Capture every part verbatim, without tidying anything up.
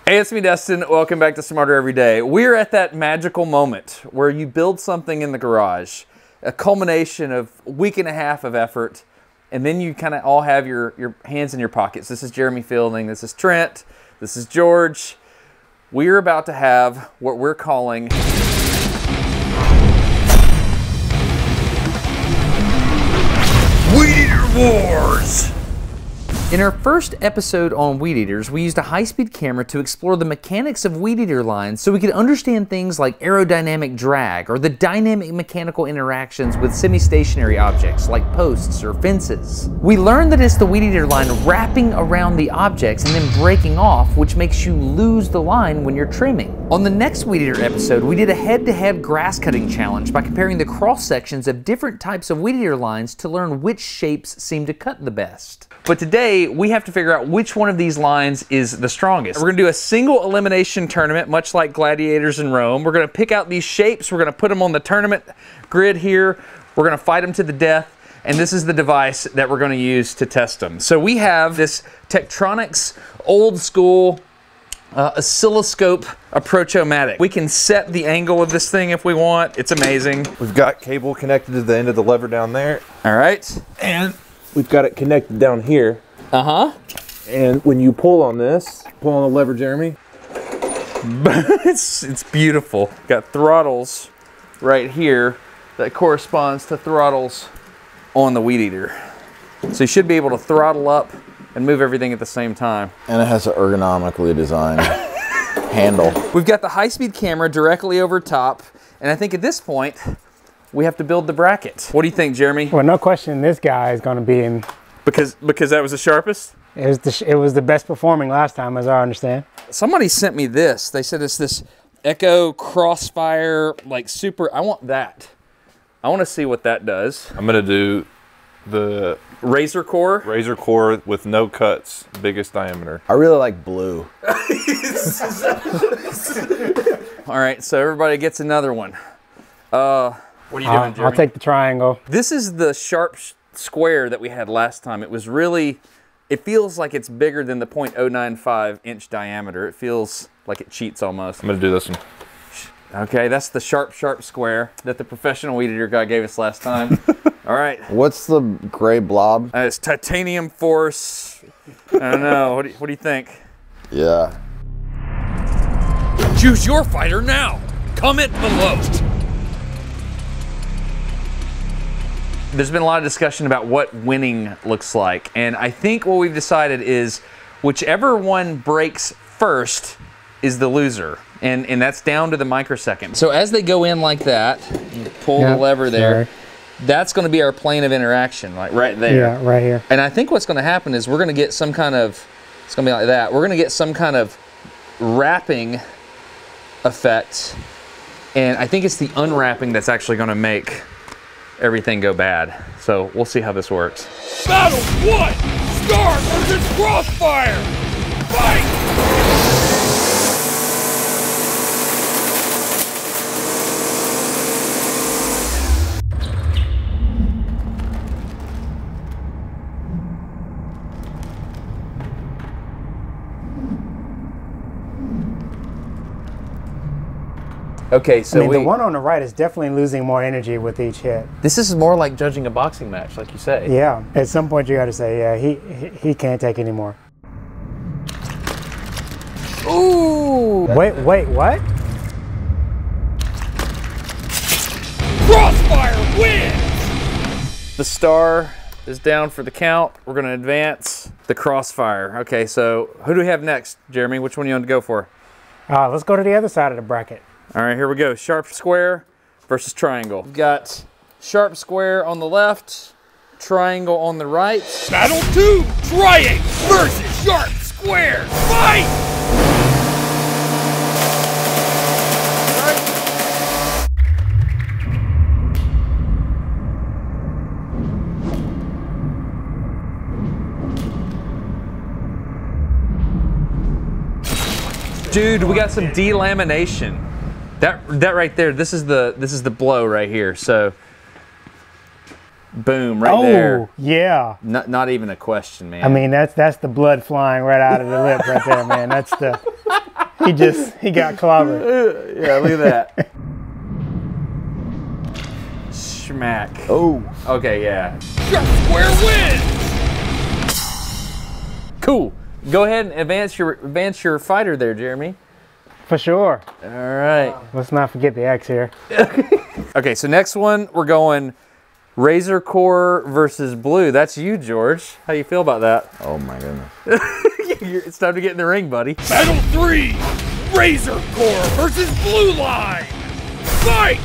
Hey, it's me, Destin. Welcome back to Smarter Every Day. We're at that magical moment where you build something in the garage, a culmination of a week and a half of effort, and then you kind of all have your, your hands in your pockets. This is Jeremy Fielding. This is Trent. This is George. We're about to have what we're calling Weedeater Wars. In our first episode on Weedeaters, we used a high-speed camera to explore the mechanics of Weedeater lines so we could understand things like aerodynamic drag or the dynamic mechanical interactions with semi-stationary objects like posts or fences. We learned that it's the Weedeater line wrapping around the objects and then breaking off, which makes you lose the line when you're trimming. On the next Weedeater episode, we did a head-to-head grass cutting challenge by comparing the cross-sections of different types of Weedeater lines to learn which shapes seem to cut the best. But today, we have to figure out which one of these lines is the strongest. We're gonna do a single elimination tournament, much like gladiators in Rome. We're gonna pick out these shapes, we're gonna put them on the tournament grid here, we're gonna fight them to the death, and this is the device that we're gonna use to test them. So we have this Tektronix old school uh, oscilloscope approach-o-matic. We can set the angle of this thing if we want. It's amazing. We've got cable connected to the end of the lever down there. All right. And we've got it connected down here. Uh-huh. And when you pull on this, pull on the lever, Jeremy. it's, it's beautiful. Got throttles right here that corresponds to throttles on the Weedeater. So you should be able to throttle up and move everything at the same time. And it has an ergonomically designed handle. We've got the high-speed camera directly over top, and I think at this point, we have to build the bracket. What do you think, Jeremy? Well, no question, this guy is going to be in. Because because that was the sharpest? It was the, it was the best performing last time, as I understand. Somebody sent me this. They said it's this Echo Crossfire, like super, I want that. I want to see what that does. I'm gonna do the Razor core? razor core with no cuts, biggest diameter. I really like blue. All right, so everybody gets another one. Uh, what are you doing, I'll, Jeremy? I'll take the triangle. This is the sharp square that we had last time. It was really, it feels like it's bigger than the point oh nine five inch diameter. It feels like it cheats almost. I'm gonna do this one. Okay, that's the sharp, sharp square that the professional Weedeater guy gave us last time. All right. What's the gray blob? Uh, it's titanium force. I don't know. What do, you, what do you think? Yeah. Choose your fighter now. Comment below. There's been a lot of discussion about what winning looks like, and I think what we've decided is whichever one breaks first is the loser, and, and that's down to the microsecond. So as they go in like that, you pull Yep, the lever there, sorry. that's going to be our plane of interaction, like right there. Yeah, right here. And I think what's going to happen is we're going to get some kind of, it's going to be like that, we're going to get some kind of wrapping effect, and I think it's the unwrapping that's actually going to make everything go bad. So we'll see how this works. Battle one! Star versus Crossfire! Fight! Okay, so I mean, we, the one on the right is definitely losing more energy with each hit. this is more like judging a boxing match, like you say. Yeah, at some point you got to say, yeah, he, he he can't take anymore. Ooh! Wait, wait, what? Crossfire wins! The star is down for the count. We're going to advance the Crossfire. Okay, so who do we have next, Jeremy? Which one do you want to go for? Uh, let's go to the other side of the bracket. All right, here we go. Sharp square versus triangle. We've got sharp square on the left, triangle on the right. Battle two! Triangle versus Sharp Square! Fight! Dude, we got some delamination. That that right there, this is the this is the blow right here. So boom, right oh, there. yeah. Not not even a question, man. I mean, that's that's the blood flying right out of the lip right there, man. That's the He just, he got clobbered. Yeah, look at that. Schmack. Oh. Okay, yeah. Sharp Square wins! Cool. Go ahead and advance your advance your fighter there, Jeremy. For sure. All right. Let's not forget the X here. Okay, so next one, we're going Razor Core versus Blue. That's you, George. How you feel about that? Oh my goodness. It's time to get in the ring, buddy. Battle three, Razor Core versus Blue Line. Fight!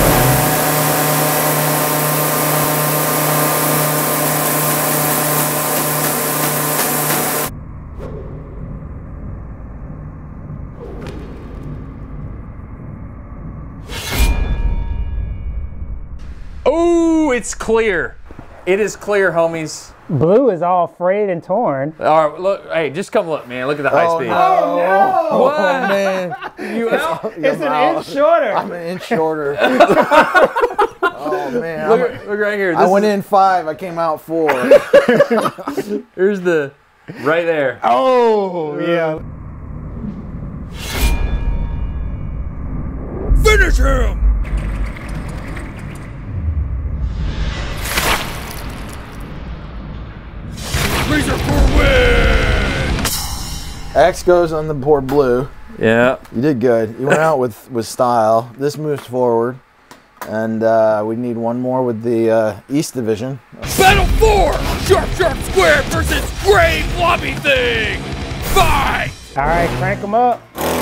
Oh, it's clear. It is clear, homies. Blue is all frayed and torn. All right, look. Hey, just come look, man. Look at the high Oh, speed. no. no! What? Oh, man. You out? It's an inch shorter. I'm an inch shorter. Oh, man. Look, I'm- look right here. This I went is, in five. I came out four. Here's the, right there. Oh, yeah. Finish him! Razor Core wins! X goes on the board blue. Yeah. You did good. You went out with, with style. This moves forward. And uh, we need one more with the uh, East Division. Battle four, Sharp Sharp Square versus Gray Floppy Thing. Fight! All right, crank them up.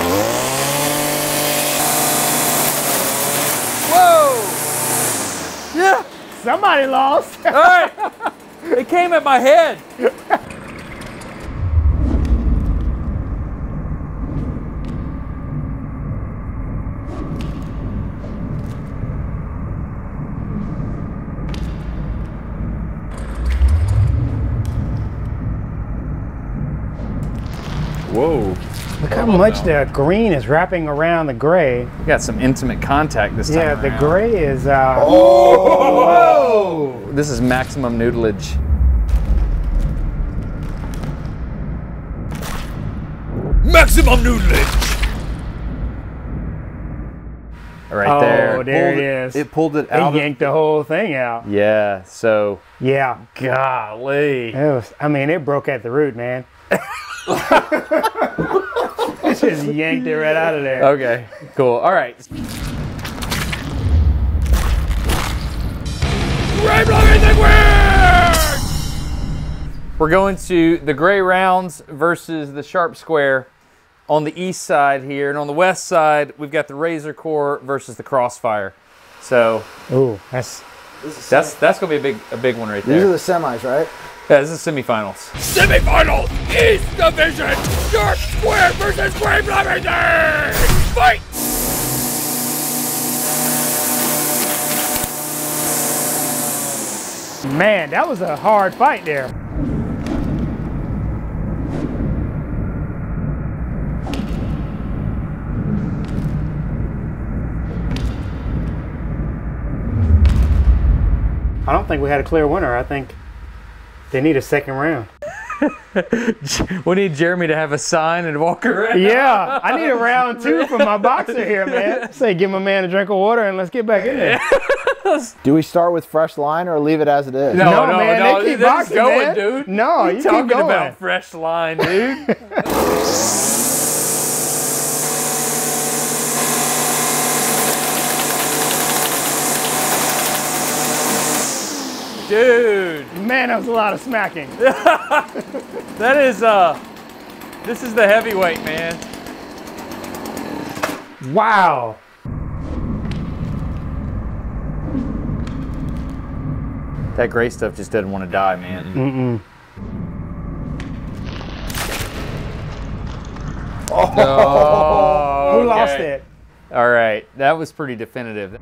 Whoa! Yeah. Somebody lost. All right. It came at my head. Whoa. Look how much the green is wrapping around the gray. We got some intimate contact this time Yeah, the around. gray is, uh, Whoa! This is maximum noodleage. Maximum noodleage! Right oh, there. there Pulled it is. It pulled it They out. yanked the whole thing out. Yeah, so, Yeah. golly. It was, I mean, it broke at the root, man. It just yanked it right out of there. Okay, cool. All right. Gray Floppy Thing wins! We're going to the gray rounds versus the sharp square on the east side here. And on the west side, we've got the Razor Core versus the Crossfire. So Ooh, that's that's that's going to be a big a big one right These are there. the semis, right? Yeah, this is semifinals. Semifinals, East Division, Sharp Square versus Gray Floppy Thing. Fight! man, that was a hard fight there. I don't think we had a clear winner. I think they need a second round. We need Jeremy to have a sign and walk around. Yeah, I need a round two for my boxer here, man. Say, give my man a drink of water and let's get back in there. Do we start with fresh line or leave it as it is? No, No, no, man, no. they keep This is boxing, going, man. dude. No, What you keep talking going. about fresh line, dude. Dude, Man, that was a lot of smacking. that is, uh, this is the heavyweight, man. Wow. That gray stuff just doesn't want to die, man. Mm-mm. Oh, Who lost okay. it? All right, that was pretty definitive.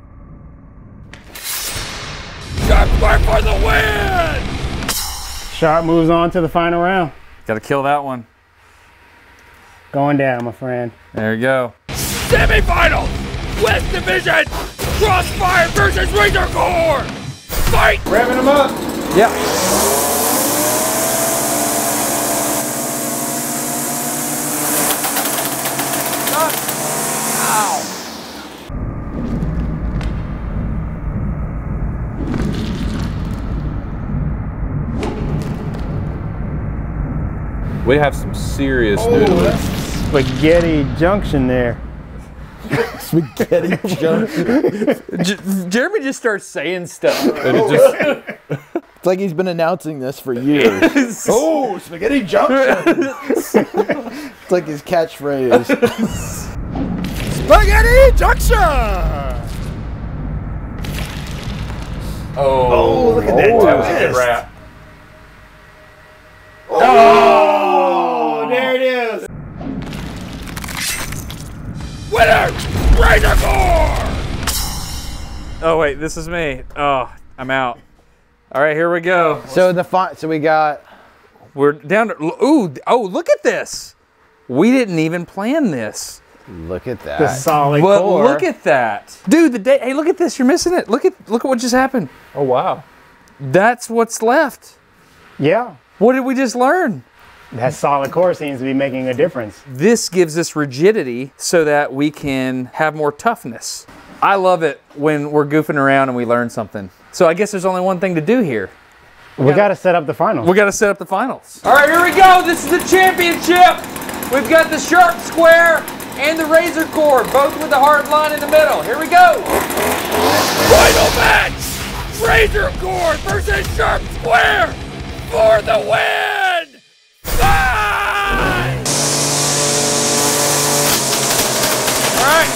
Sharp Square for the win! Sharp moves on to the final round. Got to kill that one. Going down, my friend. There you go. Semifinals, West Division, Crossfire versus Razor Core. Fight! Revving them up. Yep. We have some serious Oh, noodles. that's spaghetti junction there. Spaghetti junction. J Jeremy just starts saying stuff. And it just, It's like he's been announcing this for years. Oh, spaghetti junction. It's like his catchphrase. Spaghetti junction. oh, look at that that was a good twist. wrap. Oh, there it is. Winner, Razor Core. Oh wait, this is me. Oh, I'm out. All right, here we go. So the font. So we got. We're down to, ooh, oh, look at this. We didn't even plan this. Look at The that. solid But core. look at that. Dude, the day, hey, look at this. You're missing it. Look at look at what just happened. Oh, wow. That's what's left. Yeah. What did we just learn? That solid core seems to be making a difference. This gives us rigidity so that we can have more toughness. I love it when we're goofing around and we learn something. So I guess there's only one thing to do here. We got to set up the finals. We got to set up the finals. All right, here we go. This is the championship. We've got the sharp square and the razor chord, both with the hard line in the middle. Here we go. Final match. Razor Core versus Sharp Square for the win. Bye. All right.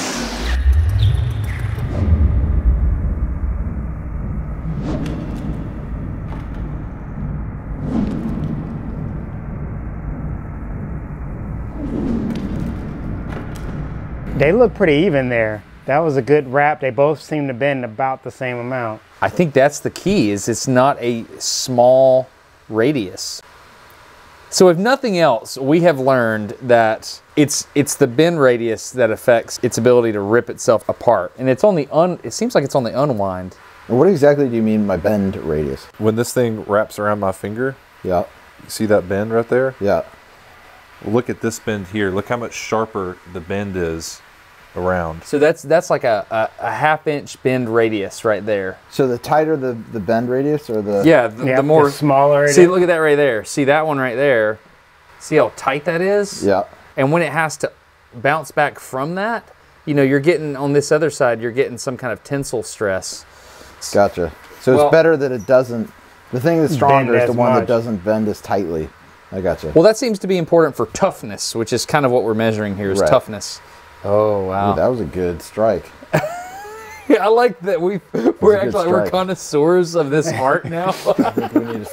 They look pretty even there. That was a good wrap. They both seem to bend about the same amount. I think that's the key, is it's not a small radius. So if nothing else, we have learned that it's it's the bend radius that affects its ability to rip itself apart. And it's on the un, it seems like it's on the unwind. What exactly do you mean by bend radius? When this thing wraps around my finger, Yeah. you see that bend right there? Yeah. Well, look at this bend here. Look how much sharper the bend is around. So that's that's like a, a, a half inch bend radius right there. So the tighter the, the bend radius or the... Yeah, the, Yeah, the more, the smaller it see, is. look at that right there. See that one right there? See how tight that is? Yeah. And when it has to bounce back from that, you know, you're getting, on this other side, you're getting some kind of tensile stress. Gotcha. So Well- it's better that it doesn't... The thing that's stronger Bend is the as one that much. doesn't bend as tightly. I gotcha. Well, that seems to be important for toughness, which is kind of what we're measuring here, is Right. toughness. Oh, wow. Ooh, that was a good strike. I like that we, we're a good actually like we're strike. connoisseurs of this art now. I think we need to...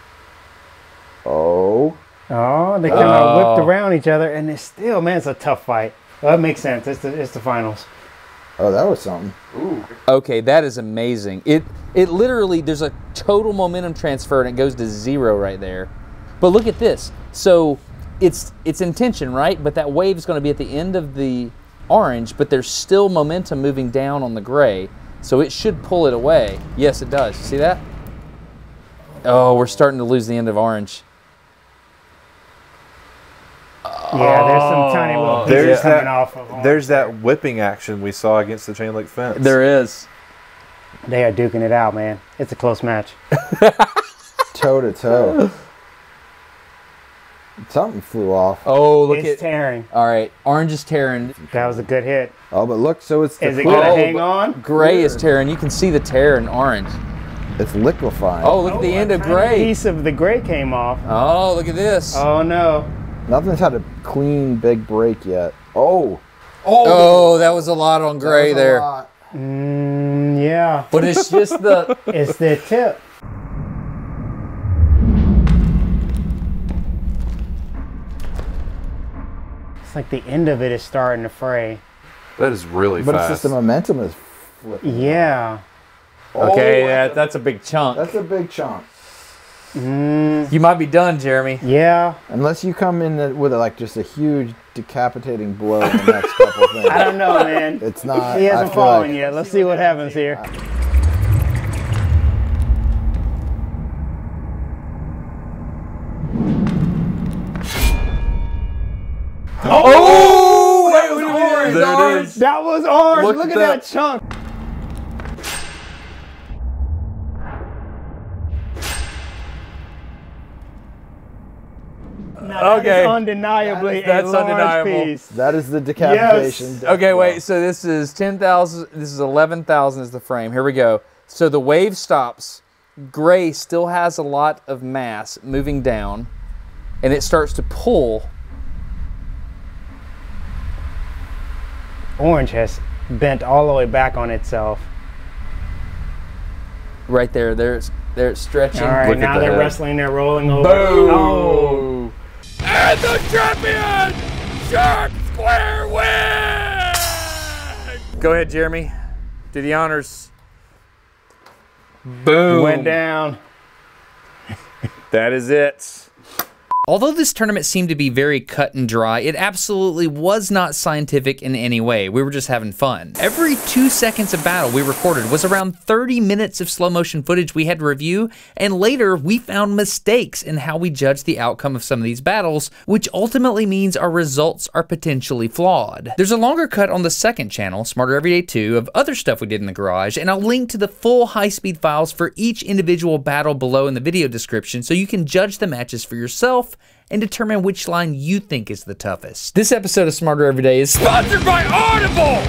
Oh. Oh, they kind of whipped around each other, and it's still, man, it's a tough fight. Well, that makes sense. It's the, it's the finals. Oh, that was something. Okay, that is amazing. It it literally, there's a total momentum transfer and it goes to zero right there. But look at this. So it's it's in tension, right? But that wave is going to be at the end of the orange, but there's still momentum moving down on the gray. So it should pull it away. Yes, it does. You see that? Oh, we're starting to lose the end of orange. Yeah, there's some tiny little pieces There's coming that, off of them. there's that whipping action we saw against the chain link fence. There is. They are duking it out, man. It's a close match. Toe to toe. Something flew off. Oh, look It's at. tearing. All right, orange is tearing. That was a good hit. Oh, but look, so it's the Is it clear- gonna Oh, hang but- on? Gray is tearing. You can see the tear in orange. It's liquefying. Oh, look at the Oh, end a of tiny gray. piece of the gray came off. Oh, look at this. Oh no. Nothing's had a clean big break yet. Oh. Oh, that was a lot on gray That was a there. lot. Mm, yeah. But it's just the. It's the tip. It's like the end of it is starting to fray. That is really But it's fast. just the momentum is flipping. Yeah. Okay, Oh, that, that's a big chunk. That's a big chunk. You might be done, Jeremy. Yeah. Unless you come in the- with like just a huge decapitating blow in the next couple of things. I don't know, man. It's not. He I hasn't feel fallen like- yet. Let's see what happens here. Oh, wait, wait, wait, orange. There it is. That was orange. Look Look, at at that. that. chunk. Now, that Okay. is undeniably That's a large undeniable. piece. That is the decapitation. Okay, wait, so this is ten thousand, this is eleven thousand is the frame. Here we go. So the wave stops. Gray still has a lot of mass moving down, and it starts to pull. Orange has bent all the way back on itself. Right there, there it's, there it's stretching. All right, Look at now that. they're wrestling, they're rolling over. Boom! Oh. And the champion, Sharp Square wins! Go ahead, Jeremy. Do the honors. Boom. Went down. That is it. Although this tournament seemed to be very cut and dry, it absolutely was not scientific in any way. We were just having fun. Every two seconds of battle we recorded was around thirty minutes of slow motion footage we had to review, and later we found mistakes in how we judged the outcome of some of these battles, which ultimately means our results are potentially flawed. There's a longer cut on the second channel, Smarter Everyday two, of other stuff we did in the garage, and I'll link to the full high-speed files for each individual battle below in the video description so you can judge the matches for yourself and determine which line you think is the toughest. This episode of Smarter Everyday is Sponsored by Audible!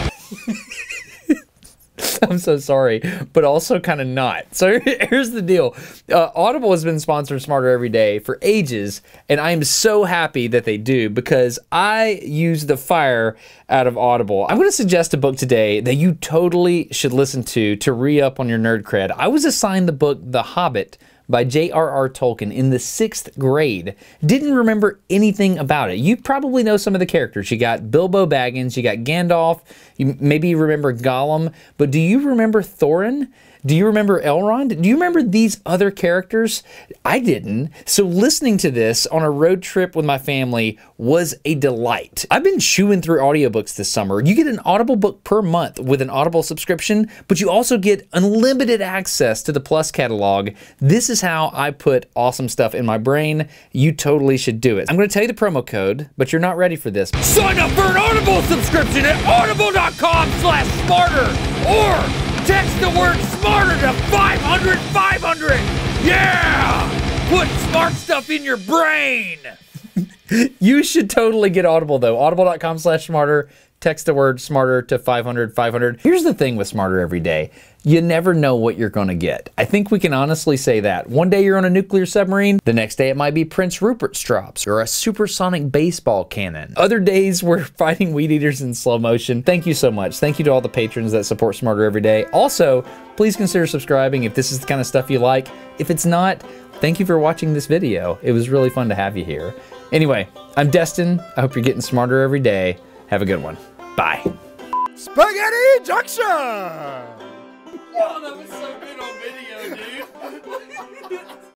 I'm so sorry, but also kind of not. So here's the deal. Uh, Audible has been sponsoring Smarter Every Day for ages, and I am so happy that they do because I use the fire out of Audible. I'm going to suggest a book today that you totally should listen to to re-up on your nerd cred. I was assigned the book The Hobbit by J R R Tolkien in the sixth grade. Didn't remember anything about it. You probably know some of the characters. You got Bilbo Baggins, you got Gandalf, you maybe you remember Gollum, but do you remember Thorin? Do you remember Elrond? Do you remember these other characters? I didn't. So listening to this on a road trip with my family was a delight. I've been chewing through audiobooks this summer. You get an Audible book per month with an Audible subscription, but you also get unlimited access to the Plus catalog. This is how I put awesome stuff in my brain. You totally should do it. I'm going to tell you the promo code, but you're not ready for this. Sign up for an Audible subscription at audible dot com slash smarter or text the word smarter to five hundred five hundred. Yeah! Put smart stuff in your brain. You should totally get Audible though. audible dot com slash smarter. Text the word smarter to five hundred five hundred. Here's the thing with Smarter Every Day. You never know what you're gonna get. I think we can honestly say that. One day you're on a nuclear submarine, the next day it might be Prince Rupert's drops or a supersonic baseball cannon. Other days we're fighting weed eaters in slow motion. Thank you so much. Thank you to all the patrons that support Smarter Every Day. Also, please consider subscribing if this is the kind of stuff you like. If it's not, thank you for watching this video. It was really fun to have you here. Anyway, I'm Destin. I hope you're getting smarter every day. Have a good one. Bye. Spaghetti Junction! Oh, that was so good on video, dude.